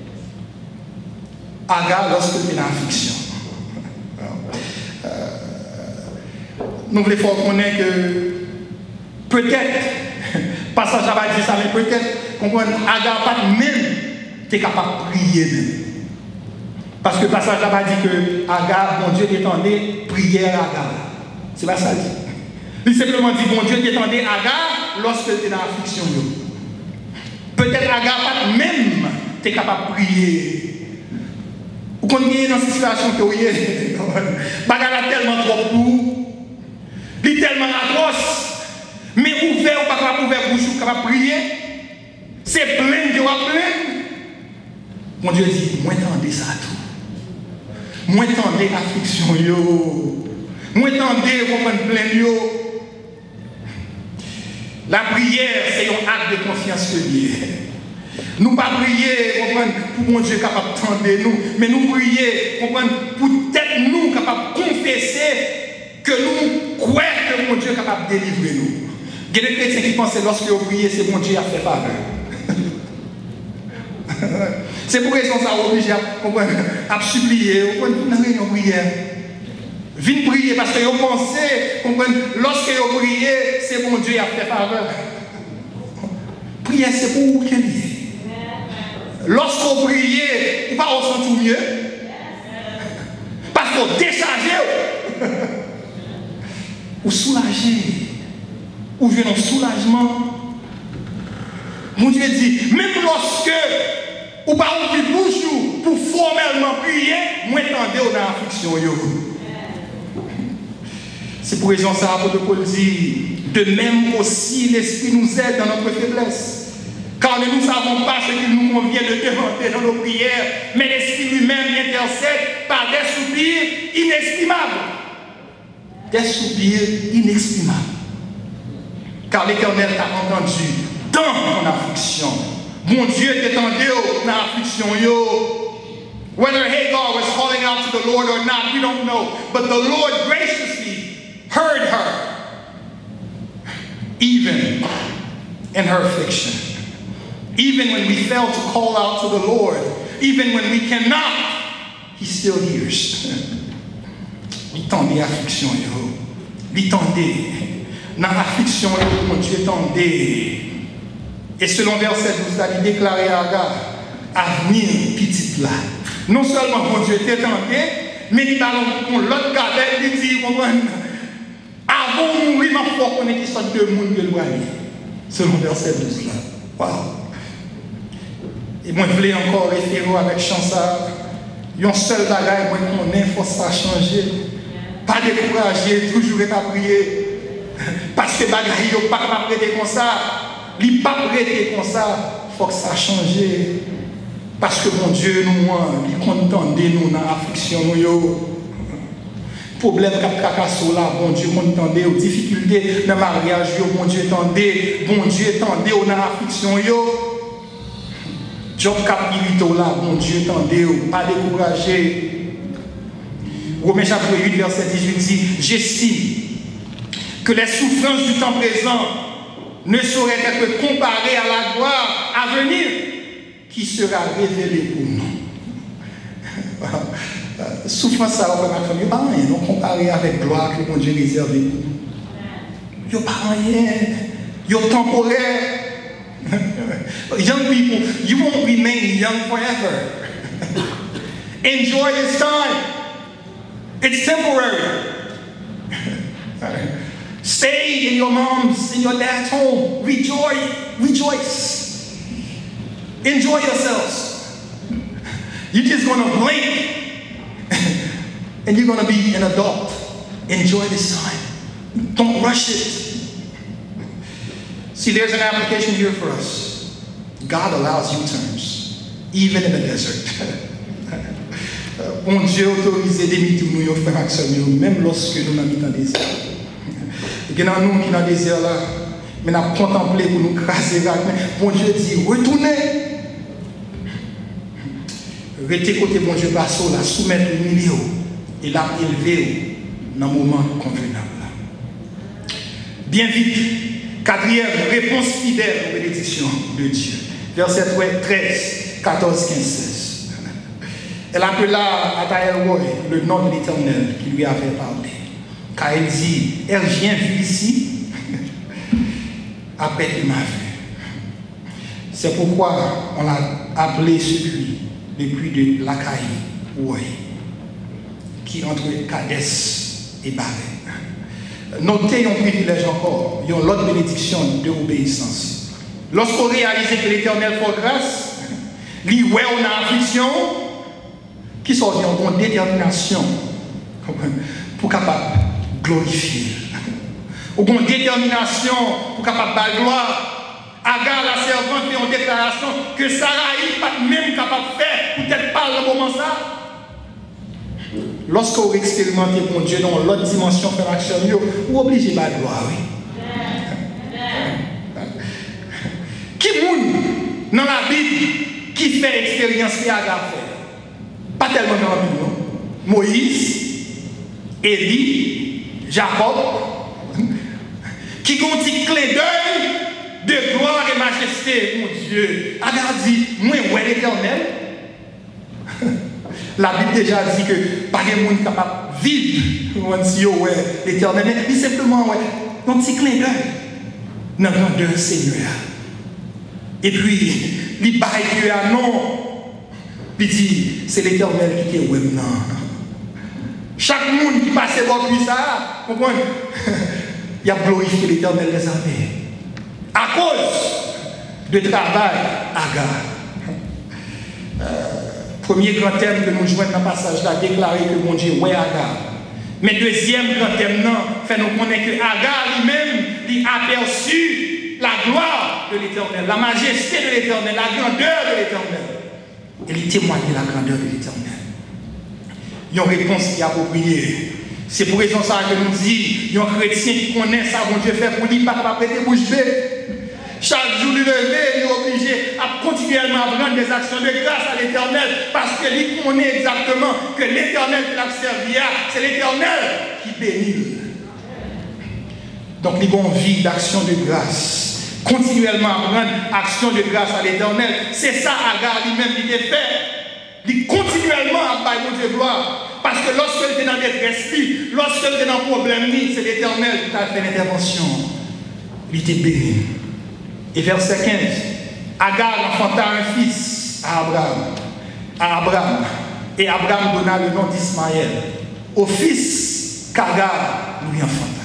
Speaker 2: Agar lorsque tu es dans l'affliction. Euh, nous voulons faire connaître que peut-être, passage à dire ça, mais peut-être, comprendre, Agar pas même t'es capable de prier même. Parce que le passage là-bas dit que Agar, mon Dieu t'étendait prière à Agar. C'est pas ça dit. Il simplement dit, bon Dieu t'étendait Agar lorsque tu es dans l'affliction. Peut-être Agar pas même tu es capable de prier. Ou quand tu es dans une situation que vous êtes, bagarre tellement trop pour, il est tellement atroce, mais ouvert ou pas capable ouvert bouche ou capable de prier, c'est plein de plein. Mon Dieu dit, moi tendez ça tout. Moi tendez l'affliction yo. Moi tendez comprendre plein yo. La prière, c'est un acte de confiance que Dieu. Nous pas prier pour mon Dieu capable de tendre nous, mais nous prier pour peut-être nous capable de confesser que nous croyons que mon Dieu est capable de délivrer nous. Il y a des chrétiens qui pensent que lorsque vous priez, c'est mon Dieu qui a fait faveur. C'est pour raison ça obligé à supplier, vous n'avez rien prière. Viens prier parce que vous pensez, lorsque vous priez, c'est mon Dieu qui a fait faveur. Prière, c'est pour vous qu'il est. Lorsque vous priez, vous ne pas vous sentir mieux. Parce que vous déchargez. Vous soulagez. Vous venez en soulagement. Mon Dieu dit, même lorsque vous ne pas ouvrir bouche pour formellement prier, moi attendez dans l'affliction. C'est pour raison ça, l'apôtre Paul dit, de même aussi l'Esprit nous aide dans notre faiblesse. Car nous ne savons pas ce qu'il nous convient de demander dans nos prières, mais l'Esprit lui-même intercède par des soupirs inexprimables. Des soupirs inexprimables. Car l'Éternel t'a entendu dans ton affliction. Mon Dieu t'étendait dans l'affliction. Whether Hagar was calling out to the Lord or not, we don't know. But the Lord graciously heard her, even in her affliction. Even when we fail to call out to the Lord, even when we cannot, He still hears. Il tendait l'affliction, il tendait. Dans l'affliction, mon Dieu tendait. Et selon verset douze, il déclarait à Agar, avenir petite là. Non seulement mon Dieu t'étendait, mais il a l'autre cas, il dit, avant de mourir, ma foi, on est qui sorte de monde de loyer. Selon verset douze là. Waouh. Et moi, je voulais encore référer avec Chansard. Il y a un seul bagage, moi, qu'on est, il faut ça changer. Pas décourager, toujours être à prier. Parce que bagage, il n'y a pas de prêter comme ça. Il n'y a pas de prêter comme ça. Il faut que ça change. Parce que mon Dieu, nous, il contente de nous dans l'affliction. Problème cap cacasso là, bon Dieu, contente aux difficultés dans le mariage, bon Dieu, tendez, bon Dieu, tendez dans l'affliction. Job cap irrito là, bon Dieu, tendez, pas décourager. Romains chapitre huit, verset dix-huit dit, j'estime que les souffrances du temps présent ne sauraient être comparées à la gloire à venir qui sera révélée pour nous. Souffrance, ça va faire ma pas rien, non comparé avec gloire que mon Dieu réserve pour nous. Il n'y a pas rien, il y a temporaire. Young people, you won't remain young forever. Enjoy this time. It's temporary. Stay in your mom's, in your dad's home. Rejoice, rejoice. Enjoy yourselves. You're just going to blink and you're going to be an adult. Enjoy this time. Don't rush it. See, there's an application here for us. God allows U-turns, even in the desert. Bon Dieu autorise des demi-tours, nous frères et sœurs, même lorsque nous sommes dans le désert. Il y a nous qui sont dans le désert là, mais nous avons contemplé pour nous craser. Bon Dieu dit, retournez. Restez côté bon Dieu, passo là, soumettre au milieu et l'a élevé dans le moment convenable. Bien vite, quatrième réponse fidèle aux bénédictions de Dieu. Verset treize, quatorze, quinze, seize. Elle appela à Taël Roy le nom de l'Éternel qui lui avait parlé. Car elle dit, elle vient vu ici après qu'il m'a vu. C'est pourquoi on l'a appelé ce puits, le puits de l'Achaï, Roy, qui entre Kadès et Baré. Notez un privilège encore, il y a l'autre bénédiction de l'obéissance. Lorsqu'on réalise que l'Éternel fait grâce, lui, ouais, on a affliction, qui sont en bonne détermination pour capable glorifier. Ou bonne détermination pour capable de gloire. Agar, la servante, fait une déclaration que Sarah n'est pas même capable de faire, peut-être pas le moment ça. Lorsqu'on expérimente mon Dieu dans l'autre dimension, faire action, vous obligez de la gloire. Qui moun dans la Bible qui fait expérience que Agar fait? Pas tellement dans la Bible, non. Moïse, Élie, Jacob, qui ont un petit clin d'œil de gloire et majesté, mon Dieu. Agar dit, moi, ouais, l'Éternel. La Bible déjà dit que pas de monde capable de vivre, on dit, ouais, l'Éternel. Mais simplement, ouais, un petit clin d'œil dans le grandeur Seigneur. Et puis, il baille Dieu à non. Il dit, c'est l'Éternel qui est ouais maintenant. Chaque monde qui passe par lui, ça, comprenez? Il a glorifié l'Éternel des armées. À cause de travail, Agar. Euh, premier grand thème que nous jouons dans le passage là, déclarer que mon Dieu, ouais, Agar. Mais deuxième grand thème, non, fait nous connaître que Agar lui-même, il a aperçu la gloire de l'Éternel, la majesté de l'Éternel, la grandeur de l'Éternel. Et il témoigne de la grandeur de l'Éternel. Il y a une réponse qui est appropriée. C'est pour raison ça que nous disons, il y a un chrétien qui connaît ça, bon Dieu fait pour lui, pas capable de prêter bouche bée. Chaque jour, il levé, il est obligé à continuellement prendre des actions de grâce à l'Éternel, parce que lui connaît exactement que l'Éternel qui l'a servi, c'est l'Éternel qui bénit. Donc, il y a une vie d'action de grâce. Continuellement prendre action de grâce à l'Éternel. C'est ça, Agar lui-même qui était fait. Il continuellement à bailler mon Dieu gloire. Parce que lorsqu'il était dans des détresse, lorsqu'il était dans un problème, c'est l'Éternel qui a fait l'intervention. Il était béni. Et verset quinze, Agar enfanta un fils à Abraham. À Abraham. Et Abraham donna le nom d'Ismaël au fils qu'Agar lui enfanta.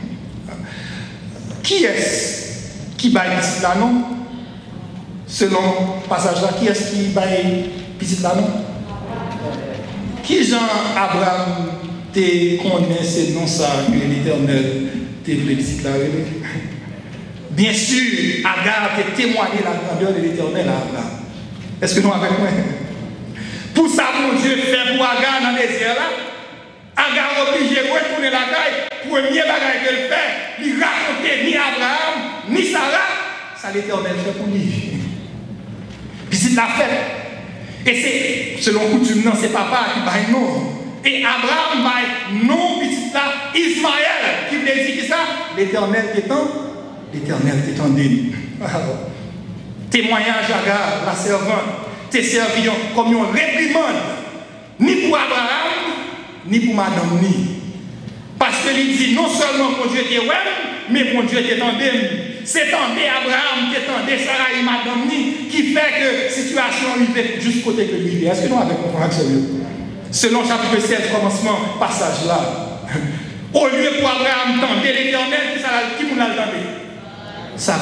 Speaker 2: Qui est-ce qui baille petit là, non? Selon le passage là, qui est-ce qui baille petit là, non? Qui Jean Abraham te connaît ce nom ça que l'Éternel te plaît petit là? Bien sûr, Agar te témoigné la grandeur de l'Éternel à Abraham. Est-ce que nous avec moi? Pour ça, mon Dieu fait pour Agar dans le désert là. Agar obligé de retourner la caille. Premier bagage qu'elle fait, il racontait ni Abraham, ni Sarah, ça l'Éternel fait pour lui. Puis c'est la fête. Et c'est, selon coutume, non, c'est papa qui baille non. Et Abraham baille non, petit là, Ismaël, qui veut dire que ça, l'Éternel t'étend, l'Éternel t'étendait. Témoignage Agar, la servante, t'es servi comme une réprimande, ni pour Abraham, ni pour madame ni. Parce que il dit non seulement mon Dieu était ouais, mais mon Dieu t'étendait. C'est tendé Abraham, qui tendé Sarah et madame ni, qui fait que la situation arrive juste côté que lui. Est-ce que nous avons compris sérieux? Selon chapitre seize, commencement, passage là. Au lieu pour Abraham tendre l'Éternel, qui nous l'a tendu? Sarah.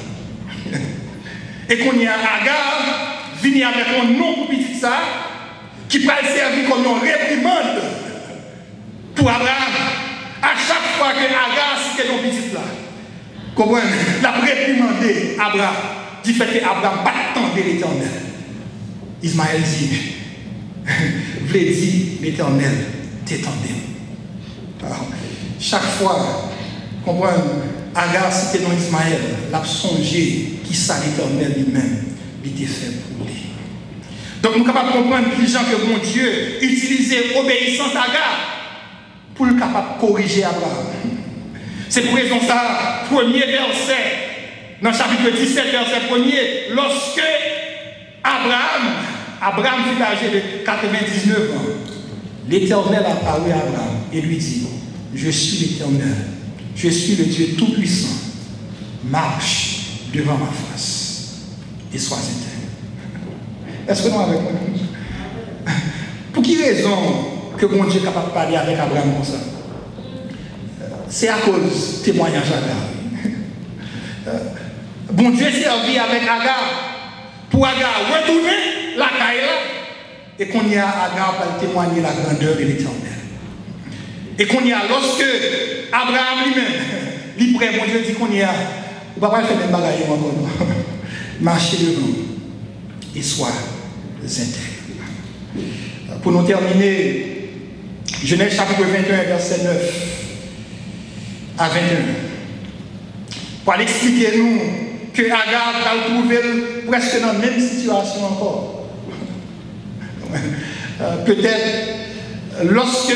Speaker 2: Et qu'on y a Agar, venu avec un nom pour petit ça, qui peut servir comme une réprimande pour Abraham. À chaque fois que Agar citait nos petites là, comprenez, la réprimandé Abraham, du fait que Abraham pas tendre l'Éternel. Ismaël dit, voulait dire l'Éternel t'étendait. Chaque fois, comprenez, Agar c'était dans Ismaël, l'a songé qui ça l'Éternel lui-même, il était fait pour lui. Donc nous sommes capables de comprendre plus gens que mon Dieu utilisait obéissance à Agar pour le capable de corriger Abraham. C'est pour raison ça, premier verset, dans le chapitre dix-sept, verset premier, lorsque Abraham, Abraham fut âgé de quatre-vingt-dix-neuf ans, l'Éternel a parlé à Abraham et lui dit, je suis l'Éternel, je suis le Dieu Tout-Puissant, marche devant ma face et sois éteint. Est-ce que nous avec moi? Pour qui raison que mon Dieu est capable de parler avec Abraham comme ça? C'est à cause du témoignage Agar. Bon Dieu s'est servi avec Agar pour Agar retourner la caille et qu'on y a Agar pour témoigner la grandeur de l'Éternel. Et qu'on y a lorsque Abraham lui-même, lui prêt, mon Dieu dit qu'on y a, on ne va pas faire des bagages encore. Marchez devant et sois intègre. Pour nous terminer, Genèse chapitre vingt et un, verset neuf à vingt et un. Pour expliquer nous que Agar va trouver presque dans la même situation encore. Peut-être lorsque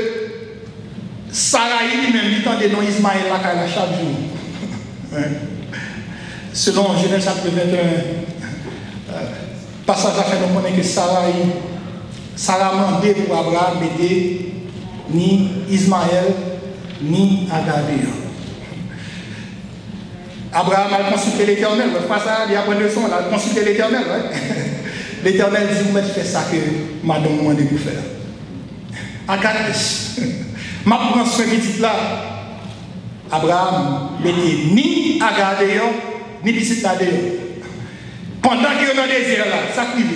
Speaker 2: Sarah lui-même dit tant de noms Ismaël la chaque jour. Selon Genèse chapitre vingt et un, passage à faire, nous connaissons que Sarah, Sarah mandé pour Abraham d'aider ni Ismaël ni Agar. Abraham a consulté l'Éternel, pas ça, il a pris le son, il a consulté l'Éternel. L'Éternel dit, vous m'avez fait ça que madame m'a demandé de faire. Agar, ma prends soin petit là. Abraham n'était ni Agar d'ailleurs, ni petit là d'ailleurs. Pendant qu'il est dans le désert là, ça privé.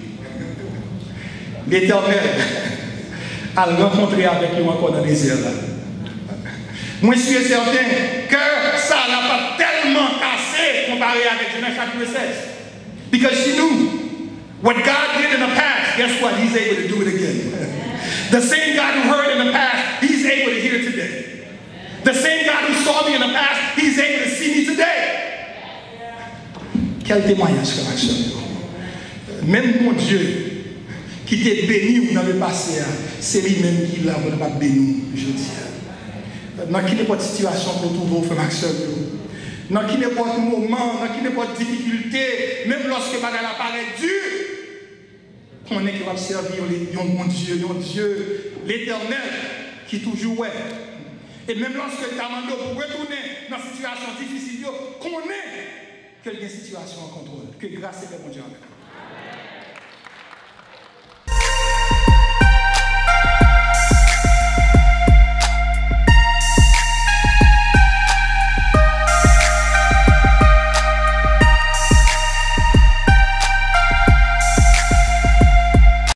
Speaker 2: L'Éternel a rencontré avec lui encore dans le désert là. Moi je suis certain que ça n'a pas tellement cassé comparé avec Genèse chapitre seize. Because she knew what God did in the past, guess what? He's able to do it again. The same God who heard in the past, He's able to hear today. The same God who saw me in the past, He's able to see me today. Quel témoignage, frère Maxime. Même mon Dieu, qui t'est béni dans le passé, c'est lui-même qui l'a pas béni aujourd'hui. Dans qui n'est pas de situation pour trouver, frère Maxime. Dans qui n'est pas de moment, dans qui n'est pas de difficulté, même lorsque bagala paraît dur, qu'on est qui va servir un bon Dieu, un Dieu, l'Éternel, qui toujours est. Et même lorsque tu as demandé pour retourner dans une situation difficile, qu'on est que les situations en contrôle. Que grâce et que mon Dieu avec.